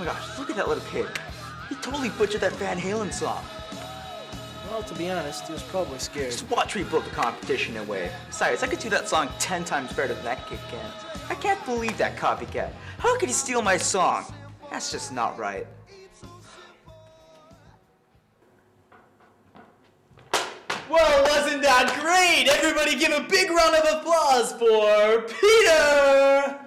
my gosh, look at that little kid. He totally butchered that Van Halen song. Well, to be honest, he was probably scared. Just watch me blow the competition away. Besides, I could do that song 10 times better than that kid can. I can't believe that copycat. How could he steal my song? That's just not right. Well, wasn't that great? Everybody give a big round of applause for Peter!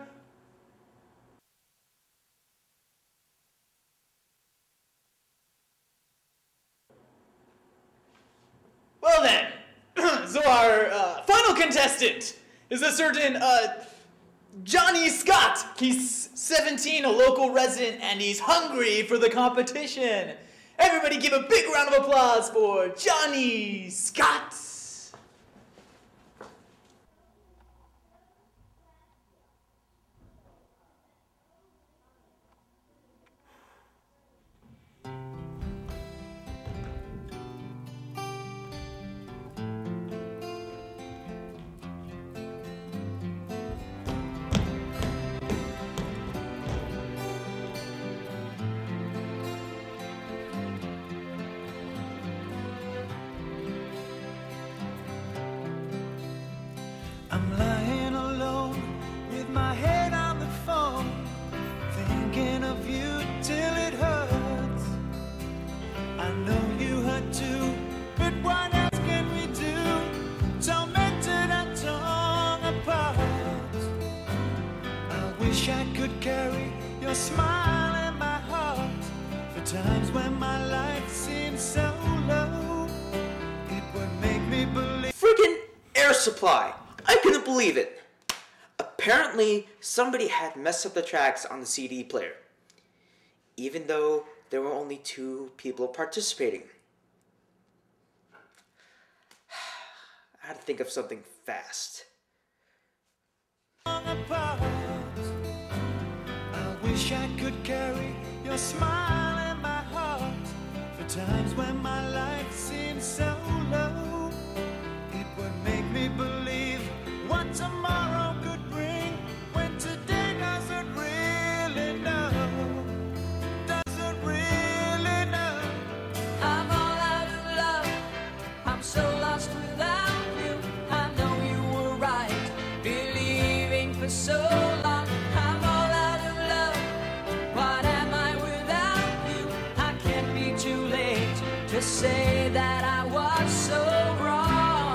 Well then, so our final contestant is a certain Johnny Scott. He's 17, a local resident, and he's hungry for the competition. Everybody give a big round of applause for Johnny Scott. I'm lying alone with my head on the phone, thinking of you till it hurts. I know you hurt too, but what else can we do? Tormented and torn apart. I wish I could carry your smile in my heart for times when my life seems so low. It would make me believe. Freaking Air Supply! I couldn't believe it. Apparently, somebody had messed up the tracks on the CD player, even though there were only 2 people participating. I had to think of something fast. I wish I could carry your smile in my heart for times when my life seems so low. It would make me believe what tomorrow could bring when today doesn't really know. Doesn't really know. I'm all out of love. I'm so lost without you. I know you were right, believing for so long. I'm all out of love. What am I without you? I can't be too late to say that I was so wrong.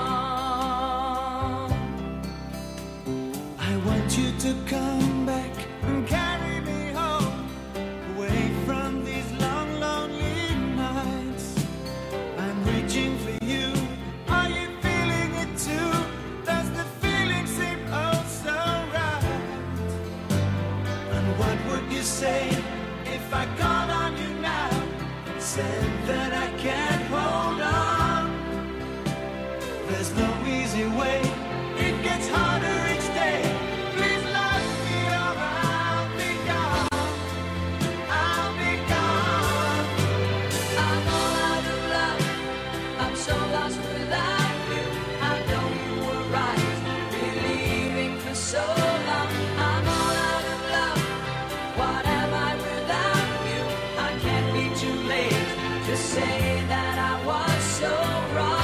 I want you to come back and carry me home, away from these long, lonely nights. I'm reaching for you. Are you feeling it too? Does the feeling seem oh so right? And what would you say if I called on you now and said that I can't hold on? There's no easy way. It gets harder each day. Please love me or I'll be gone. I'll be gone. I'm all out of love. I'm so lost without you. I know you were right, believing for so long. I'm all out of love. What am I without you? I can't be too late to say that I was so wrong.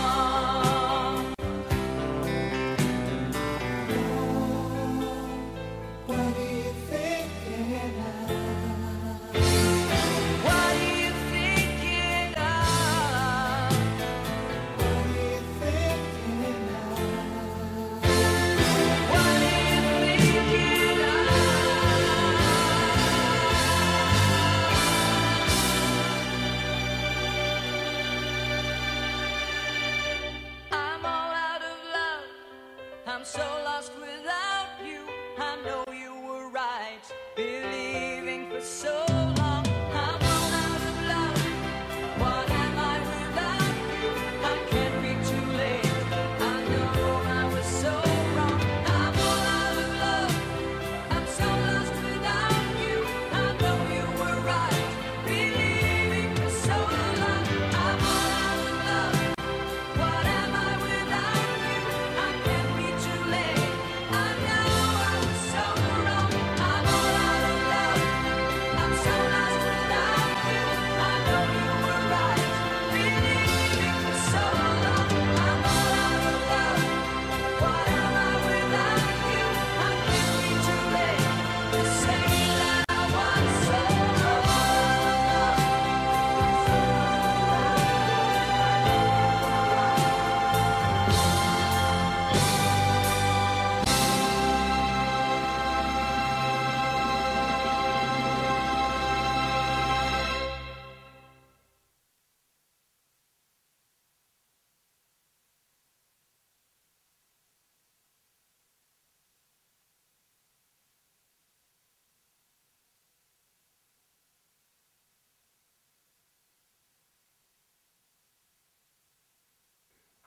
What do you think? What are you thinking of? What do you think? What are you thinking of? I'm all out of love. I'm so lost without you. I know you were right, believing for so long. I'm all out of love. What am I without you? I can't be too late. I know I was so wrong. I'm all out of love. I'm so lost without you. I know you were right, believing for so long. I'm all out of love. What am I without you? I can't be too late. I know I was so wrong. I'm all out of love. I'm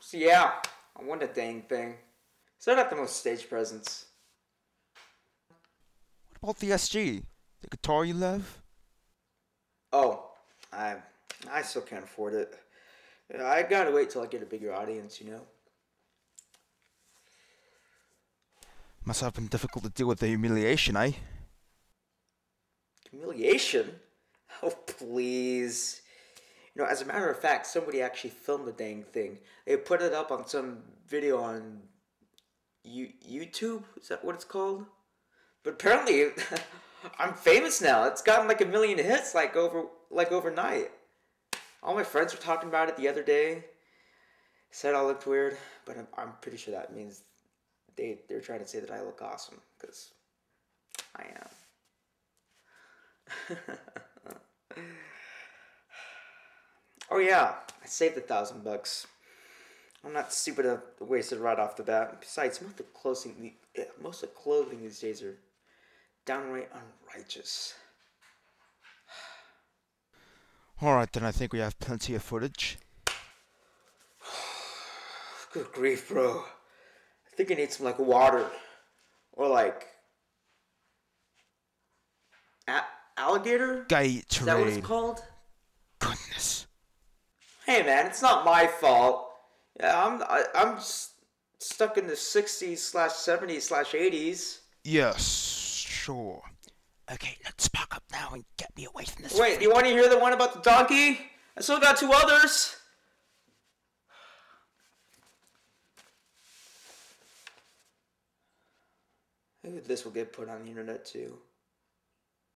So yeah, I won the dang thing. So I got the most stage presence. What about the SG? The guitar you love? Oh, I still can't afford it. I gotta wait till I get a bigger audience, you know? Must have been difficult to deal with the humiliation, eh? Humiliation? Oh, please. You know, as a matter of fact, somebody actually filmed the dang thing. They put it up on some video on YouTube? Is that what it's called? But apparently, I'm famous now. It's gotten like 1 million hits overnight. All my friends were talking about it the other day. Said I looked weird, but I'm pretty sure that means they're trying to say that I look awesome, because I am. Oh yeah, I saved $1,000. I'm not stupid to waste it right off the bat. Besides, most of the clothing these days are downright unrighteous. Alright, then I think we have plenty of footage. Good grief, bro. I think I need some, like, water. Or, like... alligator? Gatorade. Is that what it's called? Goodness. Hey, man, it's not my fault. Yeah, I'm stuck in the 60s/70s/80s. Yes, sure. Okay, let's pack up now and get me away from this. Wait, do you want to hear the one about the donkey? I still got 2 others. Maybe this will get put on the internet too.